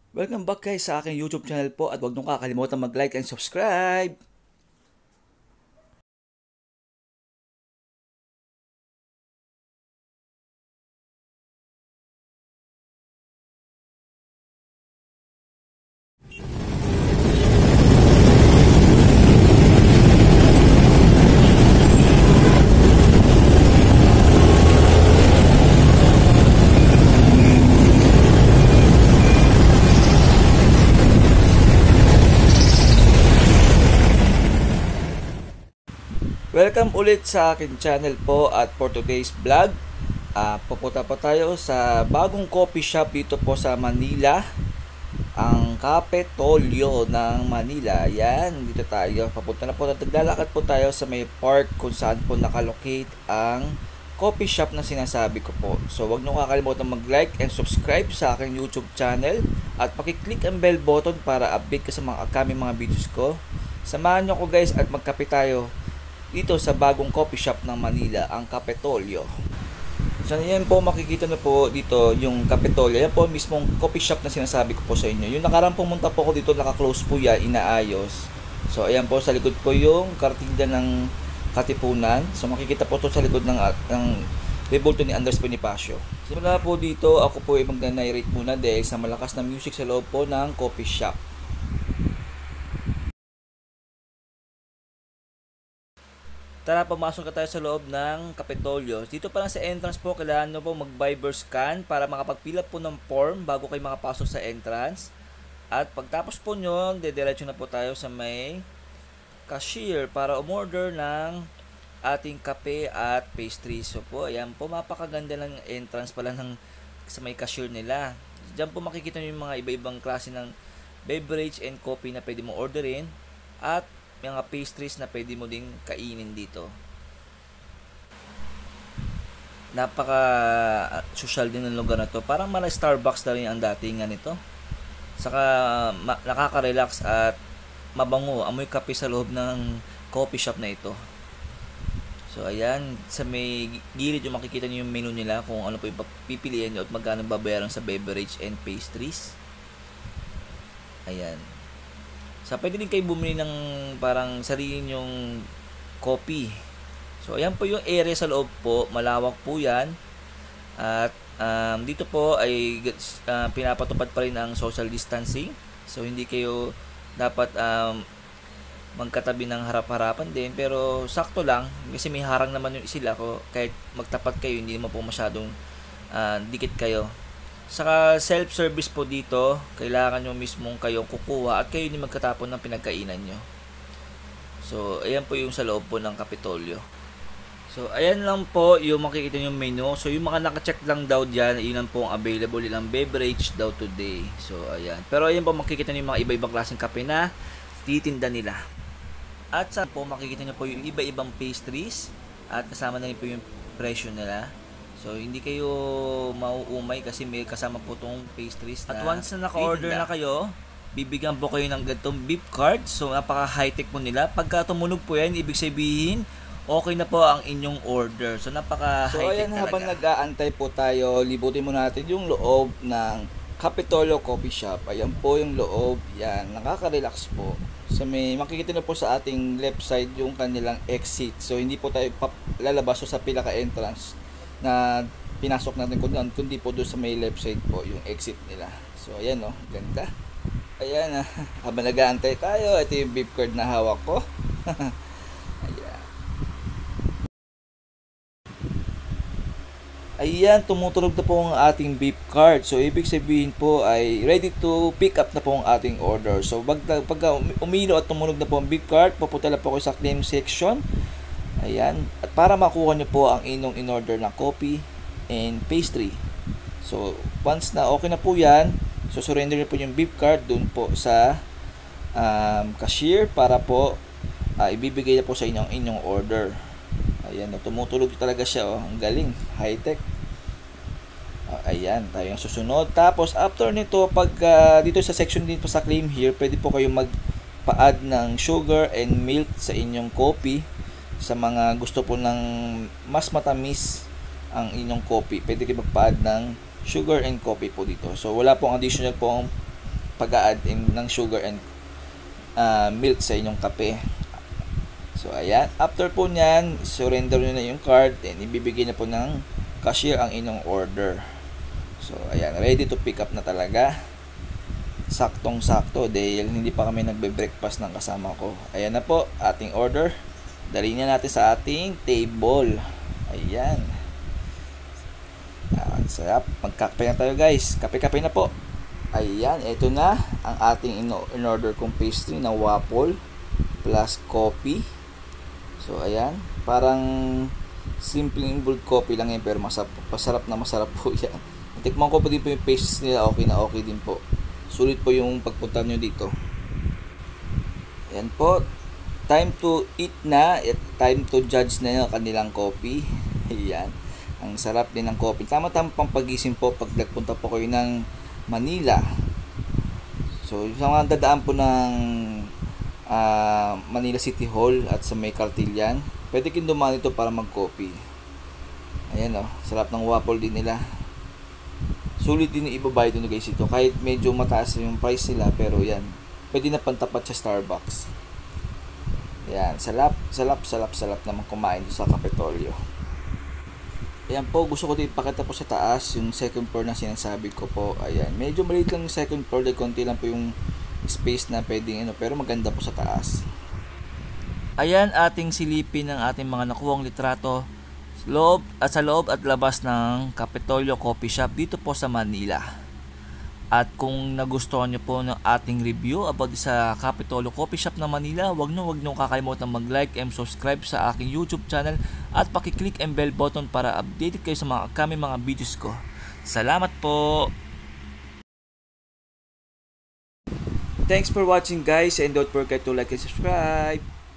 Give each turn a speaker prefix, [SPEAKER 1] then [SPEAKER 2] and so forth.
[SPEAKER 1] Welcome back guys sa aking YouTube channel po at huwag niyong kakalimutan mag-like and subscribe. Welcome ulit sa aking channel po at for today's vlog, pupunta po tayo sa bagong coffee shop dito po sa Manila, ang Capitolio ng Manila. Yan, dito tayo. Papunta na po, naglalakad po tayo sa may park kung saan po nakalocate ang coffee shop na sinasabi ko po. So huwag niyo kakalimutan mag-like and subscribe sa aking YouTube channel at pakiclick ang bell button para update ka sa mga upcoming mga videos ko. Samahan niyo ko guys at magkape tayo dito sa bagong coffee shop ng Manila, ang Capitolio. So yan po, makikita na po dito yung Capitolio. Yan po mismong coffee shop na sinasabi ko po sa inyo. Yung nakarang pumunta po ako dito, naka-close po yan, inaayos. So ayan po, sa likod po yung kartilya ng Katipunan. So makikita po to sa likod ng rebulto ni Andres Bonifacio. Simula po dito, ako po ay mag-narrate muna dahil sa malakas na music sa loob po ng coffee shop. Tara, pumasok ka tayo sa loob ng Capitolio. Dito pa lang sa entrance po, kailangan nyo po mag-Viber scan para makapag-fill up po ng form bago kayo makapasok sa entrance. At pagtapos po nyo, dediretso na po tayo sa may cashier para umorder ng ating kape at pastries. So po, ayan po, mapakaganda ng entrance pala sa may cashier nila. Diyan po makikita nyo yung mga iba-ibang klase ng beverage and coffee na pwede mong orderin at mga pastries na pwede mo ding kainin dito. Napaka social din ng lugar na to. Parang mala Starbucks na rin ang datingan nito. Saka nakaka-relax at mabango. Amoy kape sa loob ng coffee shop na ito. So ayan, sa may gilid yung makikita niyo yung menu nila kung ano po yung pipiliin nyo at magkano babayaran sa beverage and pastries. Ayan. So, pwede din kayo bumili ng parang sarili nyong coffee. So, ayan po yung area sa loob po. Malawak po yan. At dito po ay pinapatupad pa rin ang social distancing. So, hindi kayo dapat magkatabi ng harap-harapan din. Pero, sakto lang. Kasi may harang naman yung sila. Kahit magtapat kayo, hindi naman po masyadong dikit kayo. Saka self-service po dito, kailangan nyo mismong kayong kukuha at kayo din magkatapon ng pinagkainan nyo. So, ayan po yung sa loob po ng Capitolio. So, ayan lang po yung makikita nyo menu. So, yung mga nakacheck lang daw dyan, yun lang po ang available ilang beverage daw today. So, ayan. Pero ayan po makikita nyo yung mga iba-ibang klaseng kape na titinda nila. At saan po makikita nyo po yung iba-ibang pastries at kasama na rin po yung presyo nila. So, hindi kayo mauumay kasi may kasama po itong pastries na. At once na naka-order na kayo, bibigyan po kayo ng ganitong beep card. So, napaka-high-tech po nila. Pagka tumunog po yan, ibig sabihin, okay na po ang inyong order. So, napaka-high-tech talaga. So, ayan, habang nag-aantay po tayo, libutin mo natin yung loob ng Capitolio Coffee Shop. Ayan po yung loob. Yan, nakaka-relax po. So, may makikita na po sa ating left side yung kanilang exit. So, hindi po tayo lalabas sa pinaka entrance na pinasok natin kundi po doon sa may left side po yung exit nila. So ayan o, ganda. Ayan habang nag-aantay tayo, ito yung beep card na hawak ko. Ayan. Ayan, tumutunog na po ang ating beep card. So ibig sabihin po ay ready to pick up na po ang ating order. So pagka umilo at tumunog na po ang beep card, pupunta na po ako sa claim section. Ayan. At para makuha nyo po ang inyong in-order na coffee and pastry. So, once na okay na po yan, so surrender nyo po yung beep card dun po sa cashier para po ibibigay na po sa inyong order. Ayan. Tumutulog talaga siya. Ang galing. High-tech. Ayan. Tayo yung susunod. Tapos, after nito, pag dito sa section din po sa claim here, pwede po kayong magpa-add ng sugar and milk sa inyong coffee. Sa mga gusto po ng mas matamis ang inyong coffee, pwede kayo magpa-add ng sugar and coffee po dito. So wala pong additional pong pag-add ng sugar and milk sa inyong kape. So ayan, after po nyan, surrender nyo na yung card and ibibigay na po ng cashier ang inyong order. So ayan, ready to pick up na talaga. Saktong-sakto dahil hindi pa kami nagbe-breakfast ng kasama ko. Ayan na po, ating order. Dali na natin sa ating table. Ayan. Sarap. Magkakape na tayo guys. Kape-kape na po. Ayan, ito na ang ating in-order kong pastry na waffle plus coffee. So ayan, parang simpleng brewed coffee lang yan pero masarap na masarap po yan. Tikman ko po din po yung pastries nila, okay na okay din po. Sulit po yung pagpunta nyo dito. Ayan po, time to eat na, time to judge na yung kanilang coffee. Ayan, ang sarap din ng coffee. Tama-tama pang pagising po pag nagpunta po kayo ng Manila. So sa mga dadaan po ng Manila City Hall at sa may Cartillan, pwede kayong dumaan ito para mag-coffee. Ayan o, sarap ng waffle din nila. Sulit din yung ibabayad nyo guys ito. Kahit medyo mataas yung price nila, pero yan, pwede na pantapat sa Starbucks. Ayan, salap naman kumain sa Capitolio. Ayan po, gusto ko din ipakita po sa taas yung second floor na sinasabi ko po. Ayan, medyo maliit lang yung second floor, dahil konti lang po yung space na pwedeng pero maganda po sa taas. Ayan, ating silipin ng ating mga nakuhang litrato sa loob at labas ng Capitolio Coffee Shop dito po sa Manila. At kung nagustuhan nyo po ng ating review about sa Capitolio Coffee Shop na Manila, wag nyo kakalimutan mag-like and subscribe sa aking YouTube channel at paki-click ang bell button para updated kayo sa mga videos ko. Salamat po! Thanks for watching guys, and don't forget to like and subscribe.